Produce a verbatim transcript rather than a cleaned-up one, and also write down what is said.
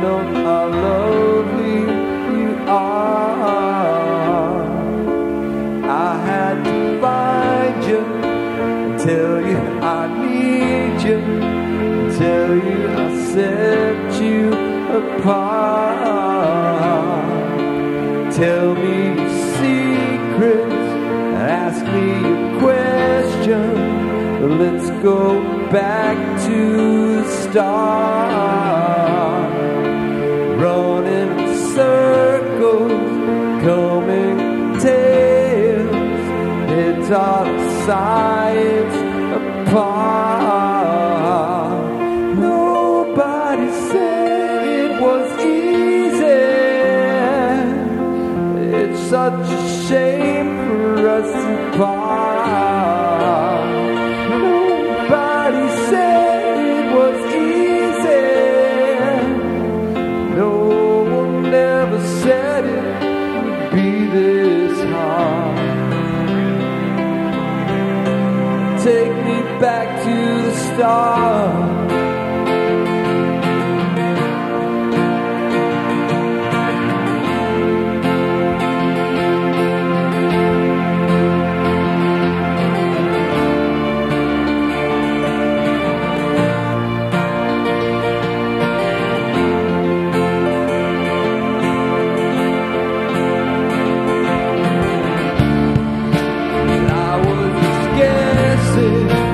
know how lovely you are. I had to find you, tell you I need you, tell you I set you apart. Tell me your secrets, ask me a question. Let's go back to the start. Running in circles, coming tails. It's all science apart. Nobody said it was easy. It's such a shame for us to part. Nobody said it was easy. No one ever said it would be this hard. Take me back to the start. I was just guessing